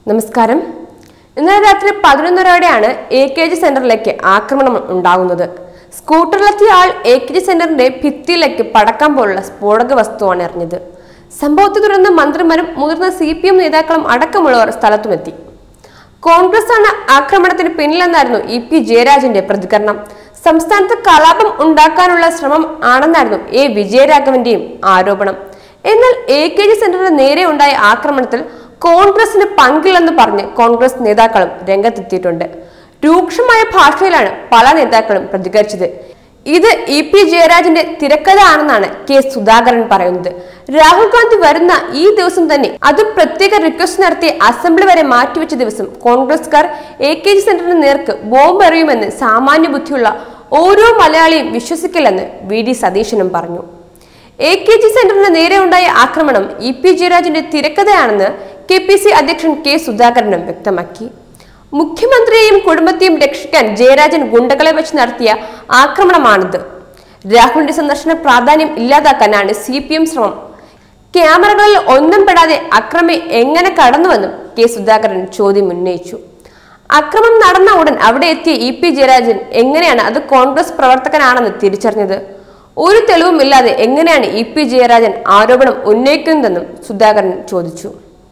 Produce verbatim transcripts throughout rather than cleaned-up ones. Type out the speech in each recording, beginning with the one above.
നമസ്കാരം. ഇന്നലെ രാത്രി പതിനൊന്നരയോടെയാണ് എ കെ ജി സെന്ററിലേക്ക് ആക്രമണം ഉണ്ടാകുന്നത്. സ്കൂട്ടറിലെത്തിയ ആൾ എ കെ ജി സെന്ററിന്റെ ഭിത്തിയിലേക്ക് പടക്കം പോലുള്ള സ്ഫോടക വസ്തുവാണ് എറിഞ്ഞത്. സംഭവത്തെ തുടർന്ന് മന്ത്രിമാരും മുതിർന്ന സി പി എം നേതാക്കളും അടക്കമുള്ളവർ സ്ഥലത്തുമെത്തി. കോൺഗ്രസ് ആണ് ആക്രമണത്തിന് പിന്നിലെന്നായിരുന്നു ഇ പി ജയരാജന്റെ പ്രതികരണം. സംസ്ഥാനത്ത് കലാപം ഉണ്ടാക്കാനുള്ള ശ്രമം ആണെന്നായിരുന്നു എ വിജയരാഘവന്റെയും ആരോപണം. എന്നാൽ എ കെ ജി സെന്ററിന് നേരെ ഉണ്ടായ ആക്രമണത്തിൽ കോൺഗ്രസിന് പങ്കില്ലെന്ന് പറഞ്ഞ് കോൺഗ്രസ് നേതാക്കളും രംഗത്തെത്തിയിട്ടുണ്ട്. രൂക്ഷമായ ഭാഷയിലാണ് പല നേതാക്കളും പ്രതികരിച്ചത്. ഇത് ഇ പി ജയരാജന്റെ തിരക്കഥ ആണെന്നാണ് കെ സുധാകരൻ പറയുന്നത്. രാഹുൽ ഗാന്ധി വരുന്ന ഈ ദിവസം തന്നെ അതും പ്രത്യേക റിക്വസ്റ്റ് നടത്തി അസംബ്ലി വരെ മാറ്റിവെച്ച ദിവസം കോൺഗ്രസ്കാർ എ കെ ജി സെന്ററിന് നേർക്ക് ബോംബ് എറിയുമെന്ന് സാമാന്യ ബുദ്ധിയുള്ള ഓരോ മലയാളിയും വിശ്വസിക്കില്ലെന്ന് വി ഡി സതീശനും പറഞ്ഞു. എ കെ ജി സെന്ററിന് നേരെ ഉണ്ടായ ആക്രമണം ഇ പി ജയരാജന്റെ തിരക്കഥയാണെന്ന് കെ പി സി അധ്യക്ഷൻ കെ സുധാകരനും വ്യക്തമാക്കി. മുഖ്യമന്ത്രിയെയും കുടുംബത്തെയും രക്ഷിക്കാൻ ജയരാജൻ ഗുണ്ടകളെ വെച്ച് നടത്തിയ ആക്രമണമാണിത്. രാഹുലിന്റെ സന്ദർശന പ്രാധാന്യം ഇല്ലാതാക്കാനാണ് സി പി എം ശ്രമം. ക്യാമറകളിൽ ഒന്നും പെടാതെ അക്രമി എങ്ങനെ കടന്നുവെന്നും കെ സുധാകരൻ ചോദ്യം ഉന്നയിച്ചു. അക്രമം നടന്ന ഉടൻ അവിടെ എത്തിയ ഇ പി ജയരാജൻ എങ്ങനെയാണ് അത് കോൺഗ്രസ് പ്രവർത്തകനാണെന്ന് തിരിച്ചറിഞ്ഞത്? ഒരു തെളിവും ഇല്ലാതെ എങ്ങനെയാണ് ഇ പി ജയരാജൻ ആരോപണം ഉന്നയിക്കുന്നതെന്നും സുധാകരൻ ചോദിച്ചു.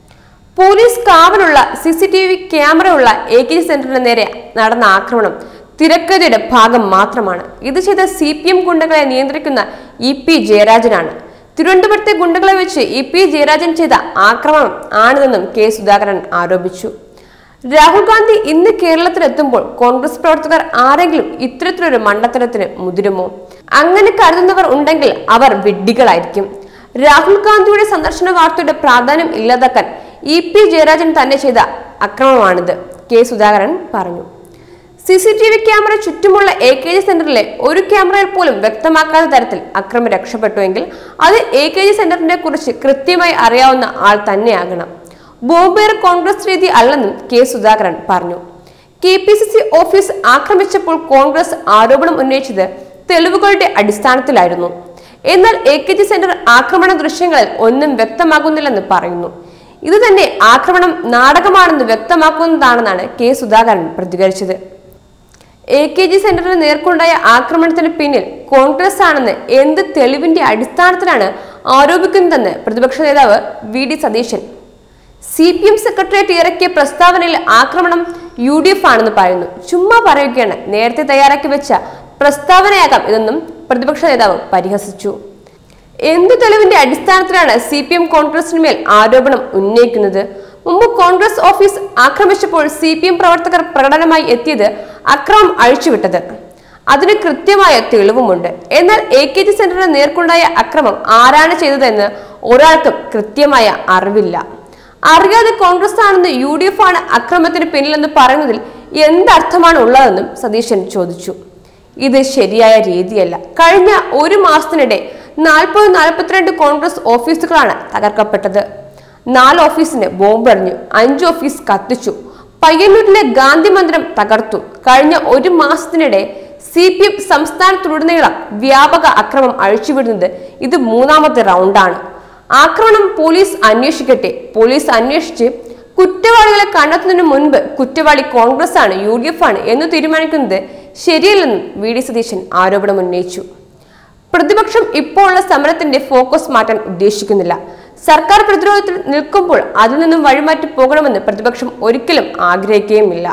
പോലീസ് കാവലുള്ള സി സി ടി വി ക്യാമറയുള്ള എ കെ ജി സെന്ററിന് നേരെ നടന്ന ആക്രമണം തിരക്കഥയുടെ ഭാഗം മാത്രമാണ്. ഇത് ചെയ്ത സി പി എം ഗുണ്ടകളെ നിയന്ത്രിക്കുന്ന ഇ പി ജയരാജനാണ്. തിരുവനന്തപുരത്തെ ഗുണ്ടകളെ വെച്ച് ഇ പി ജയരാജൻ ചെയ്ത ആക്രമണം ആണിതെന്നും കെ സുധാകരൻ ആരോപിച്ചു. രാഹുൽ ഗാന്ധി ഇന്ന് കേരളത്തിലെത്തുമ്പോൾ കോൺഗ്രസ് പ്രവർത്തകർ ആരെങ്കിലും ഇത്തരത്തിലൊരു മണ്ടത്തരത്തിന് മുതിരുമോ? അങ്ങനെ കരുതുന്നവർ ഉണ്ടെങ്കിൽ അവർ വിഡ്ഢികളായിരിക്കും. രാഹുൽ ഗാന്ധിയുടെ സന്ദർശന വാർത്തയുടെ പ്രാധാന്യം ഇല്ലാതാക്കാൻ ഇ പി ജയരാജൻ തന്നെ ചെയ്ത അക്രമമാണിത്, കെ സുധാകരൻ പറഞ്ഞു. C C T V camera ചുറ്റുമുള്ള എ കെ ജി സെന്ററിലെ ഒരു ക്യാമറയിൽ പോലും വ്യക്തമാക്കാത്ത തരത്തിൽ അക്രമി രക്ഷപ്പെട്ടുവെങ്കിൽ അത് എ കെ ജി സെന്ററിനെ കുറിച്ച് കൃത്യമായി അറിയാവുന്ന ആൾ തന്നെയാകണം. ബോംബേർ കോൺഗ്രസ് രീതി അല്ലെന്നും കെ സുധാകരൻ പറഞ്ഞു. K P C C office ആക്രമിച്ചപ്പോൾ കോൺഗ്രസ് ആരോപണം ഉന്നയിച്ചത് തെളിവുകളുടെ അടിസ്ഥാനത്തിലായിരുന്നു. എന്നാൽ എ കെ ജി സെന്റർ ആക്രമണ ദൃശ്യങ്ങളിൽ ഒന്നും വ്യക്തമാകുന്നില്ലെന്ന് പറയുന്നു. ഇത് തന്നെ ആക്രമണം നാടകമാണെന്ന് വ്യക്തമാക്കുന്നതാണെന്നാണ് കെ സുധാകരൻ പ്രതികരിച്ചത്. എ കെ ജി സെന്ററിന് നേർക്കുണ്ടായ ആക്രമണത്തിന് പിന്നിൽ കോൺഗ്രസ് ആണെന്ന് എന്ത് തെളിവിന്റെ അടിസ്ഥാനത്തിലാണ് ആരോപിക്കുന്നതെന്ന് പ്രതിപക്ഷ നേതാവ് V D Satheesan. C P M secretariat ഇറക്കിയ പ്രസ്താവനയിൽ ആക്രമണം യു ഡി എഫ് ആണെന്ന് പറയുന്നു. ചുമ്മാ പറയുകയാണ്. നേരത്തെ തയ്യാറാക്കി വെച്ച പ്രസ്താവനയാകാം ഇതെന്നും പ്രതിപക്ഷ നേതാവ് പരിഹസിച്ചു. എന്തു തെളിവിന്റെ അടിസ്ഥാനത്തിലാണ് സി പി എം കോൺഗ്രസിന് മേൽ ആരോപണം ഉന്നയിക്കുന്നത്? മുമ്പ് കോൺഗ്രസ് ഓഫീസ് ആക്രമിച്ചപ്പോൾ സി പി എം പ്രവർത്തകർ പ്രകടനമായി എത്തിയത് അക്രമം അഴിച്ചുവിട്ടത്. അതിന് കൃത്യമായ തെളിവുമുണ്ട്. എന്നാൽ എ കെ ജി സെന്ററിന് നേർക്കുണ്ടായ അക്രമം ആരാണ് ചെയ്തതെന്ന് ഒരാൾക്കും കൃത്യമായ അറിവില്ല. അറിയാതെ കോൺഗ്രസ് ആണെന്ന് യു ഡി എഫ് ആണ് അക്രമത്തിന് പിന്നിലെന്ന് പറയുന്നതിൽ എന്തർത്ഥമാണ് ഉള്ളതെന്നും സതീശൻ ചോദിച്ചു. ഇത് ശരിയായ രീതിയല്ല. കഴിഞ്ഞ ഒരു മാസത്തിനിടെ നാൽപ്പത് നാൽപ്പത്തിരണ്ട് കോൺഗ്രസ് ഓഫീസുകളാണ് തകർക്കപ്പെട്ടത്. നാല് ഓഫീസിന് ബോംബെറിഞ്ഞു, അഞ്ച് ഓഫീസ് കത്തിച്ചു, പയ്യന്നൂരിലെ ഗാന്ധി മന്ദിരം തകർത്തു. കഴിഞ്ഞ ഒരു മാസത്തിനിടെ സി പി എം സംസ്ഥാനത്തുടനീളം വ്യാപക അക്രമം അഴിച്ചുവിടുന്നത് ഇത് മൂന്നാമത്തെ റൗണ്ടാണ്. ആക്രമണം പോലീസ് അന്വേഷിക്കട്ടെ. പോലീസ് അന്വേഷിച്ച് കുറ്റവാളികളെ കണ്ടെത്തുന്നതിന് മുൻപ് കുറ്റവാളി കോൺഗ്രസ് ആണ്, യു ഡി എഫ് ആണ് എന്ന് തീരുമാനിക്കുന്നത് ശരിയല്ലെന്നും വി ഡി സതീശൻ ആരോപണം ഉന്നയിച്ചു. പ്രതിപക്ഷം ഇപ്പോഴുള്ള സമരത്തിന്റെ ഫോക്കസ് മാറ്റാൻ ഉദ്ദേശിക്കുന്നില്ല. സർക്കാർ പ്രതിരോധത്തിൽ നിൽക്കുമ്പോൾ അതിൽ നിന്നും വഴിമാറ്റി പോകണമെന്ന് പ്രതിപക്ഷം ഒരിക്കലും ആഗ്രഹിക്കുകയുമില്ല.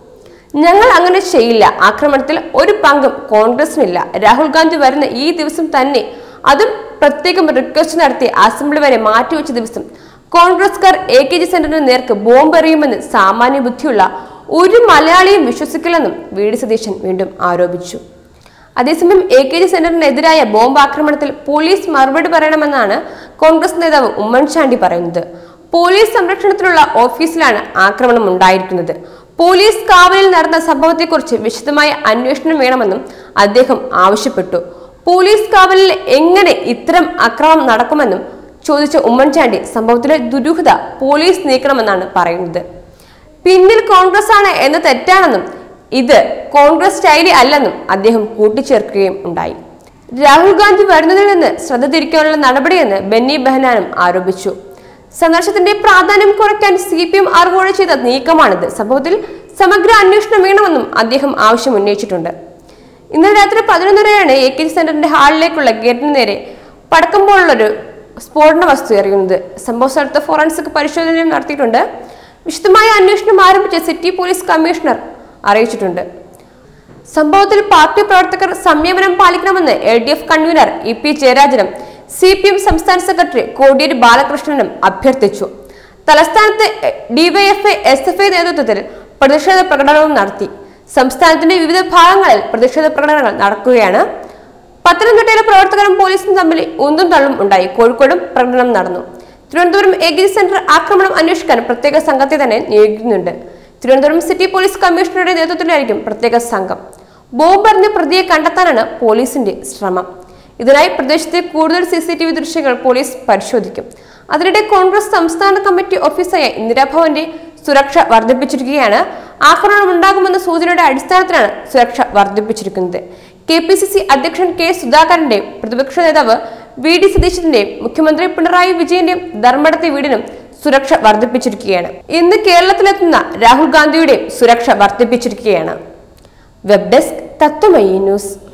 ഞങ്ങൾ അങ്ങനെ ചെയ്യില്ല. ആക്രമണത്തിൽ ഒരു പങ്കും കോൺഗ്രസിനില്ല. രാഹുൽ ഗാന്ധി വരുന്ന ഈ ദിവസം തന്നെ, അതും പ്രത്യേകം റിക്വസ്റ്റ് നടത്തി അസംബ്ലി വരെ മാറ്റിവെച്ച ദിവസം കോൺഗ്രസ്കാർ എ കെ ജി സെന്ററിന് നേർക്ക് ബോംബ് എറിയുമെന്ന് സാമാന്യ ബുദ്ധിയുള്ള ഒരു മലയാളിയും വിശ്വസിക്കില്ലെന്നും വി ഡി സതീശൻ വീണ്ടും ആരോപിച്ചു. അതേസമയം എ കെ ജി സെന്ററിനെതിരായ ബോംബ് ആക്രമണത്തിൽ പോലീസ് മറുപടി പറയണമെന്നാണ് കോൺഗ്രസ് നേതാവ് ഉമ്മൻചാണ്ടി പറയുന്നത്. പോലീസ് സംരക്ഷണത്തിലുള്ള ഓഫീസിലാണ് ആക്രമണം ഉണ്ടായിരിക്കുന്നത്. പോലീസ് കാവലിൽ നടന്ന സംഭവത്തെക്കുറിച്ച് വിശദമായ അന്വേഷണം വേണമെന്നും അദ്ദേഹം ആവശ്യപ്പെട്ടു. പോലീസ് കാവലിൽ എങ്ങനെ ഇത്തരം അക്രമം നടക്കുമെന്നും ചോദിച്ച ഉമ്മൻചാണ്ടി സംഭവത്തിലെ ദുരൂഹത പോലീസ് നീക്കണമെന്നാണ് പറയുന്നത്. പിന്നിൽ കോൺഗ്രസ് ആണ് എന്ന് തെറ്റാണെന്നും ഇത് കോൺഗ്രസ് സ്റ്റൈലി അല്ലെന്നും അദ്ദേഹം കൂട്ടിച്ചേർക്കുകയും ഉണ്ടായി. രാഹുൽ ഗാന്ധി വരുന്നതിൽ നിന്ന് ശ്രദ്ധ തിരിക്കാനുള്ള നടപടിയെന്ന് ബെന്നി ബെഹനാനും ആരോപിച്ചു. സന്ദർശനത്തിന്റെ പ്രാധാന്യം കുറയ്ക്കാൻ സി പി എം അറിവോടെ ചെയ്ത നീക്കമാണിത്. സംഭവത്തിൽ സമഗ്ര അന്വേഷണം വേണമെന്നും അദ്ദേഹം ആവശ്യം ഉന്നയിച്ചിട്ടുണ്ട്. ഇന്നലെ രാത്രി പതിനൊന്നരയാണ് എ കെ ജി സെന്ററിന്റെ ഹാളിലേക്കുള്ള ഗേറ്റിന് നേരെ പടക്കുമ്പോഴുള്ളൊരു സ്ഫോടന വസ്തു എറിയുന്നത്. സംഭവ സ്ഥലത്ത് ഫോറൻസിക് പരിശോധനയും നടത്തിയിട്ടുണ്ട്. വിശദമായ അന്വേഷണം ആരംഭിച്ച് സിറ്റി പോലീസ് കമ്മീഷണർ അറിയിച്ചിട്ടുണ്ട്. സംഭവത്തിൽ പാർട്ടി പ്രവർത്തകർ സംയമനം പാലിക്കണമെന്ന് L D F convener E P ജയരാജനും സി പി എം സംസ്ഥാന സെക്രട്ടറി കോടിയേരി ബാലകൃഷ്ണനും അഭ്യർത്ഥിച്ചു. തലസ്ഥാനത്ത് ഡിവൈഎഫ്ഐ എസ് എഫ് ഐ നേതൃത്വത്തിൽ പ്രതിഷേധ പ്രകടനവും നടത്തി. സംസ്ഥാനത്തിന്റെ വിവിധ ഭാഗങ്ങളിൽ പ്രതിഷേധ പ്രകടനങ്ങൾ നടക്കുകയാണ്. പത്തനംതിട്ടയിലെ പ്രവർത്തകരും പോലീസും തമ്മിൽ ഉന്തും തള്ളും ഉണ്ടായി. കോഴിക്കോടും പ്രകടനം നടന്നു. Thiruvananthapuram A K G centre ആക്രമണം അന്വേഷിക്കാൻ പ്രത്യേക സംഘത്തെ തന്നെ നിയോഗിക്കുന്നുണ്ട്. തിരുവനന്തപുരം സിറ്റി പോലീസ് കമ്മീഷണറുടെ നേതൃത്വത്തിലായിരിക്കും പ്രത്യേക സംഘം. ബോംബെറിഞ്ഞ പ്രതിയെ കണ്ടെത്താനാണ് പോലീസിന്റെ ശ്രമം. ഇതിനായി പ്രദേശത്തെ കൂടുതൽ സി സി ടി വി ദൃശ്യങ്ങൾ പോലീസ് പരിശോധിക്കും. അതിനിടെ കോൺഗ്രസ് സംസ്ഥാന കമ്മിറ്റി ഓഫീസായ ഇന്ദിരാഭവന്റെ സുരക്ഷ വർദ്ധിപ്പിച്ചിരിക്കുകയാണ്. ആക്രമണം ഉണ്ടാകുമെന്ന സൂചനയുടെ അടിസ്ഥാനത്തിലാണ് സുരക്ഷ വർദ്ധിപ്പിച്ചിരിക്കുന്നത്. കെ പി സി സി അധ്യക്ഷൻ കെ സുധാകരന്റെയും പ്രതിപക്ഷ നേതാവ് വി ഡി സതീശന്റെയും മുഖ്യമന്ത്രി പിണറായി വിജയന്റെയും ധർമ്മടത്തെ വീടിനും സുരക്ഷ വർദ്ധിപ്പിച്ചിരിക്കുകയാണ്. ഇന്ന് കേരളത്തിലെത്തുന്ന രാഹുൽ ഗാന്ധിയുടെയും സുരക്ഷ വർദ്ധിപ്പിച്ചിരിക്കുകയാണ്. Web desk Tatwamayi news.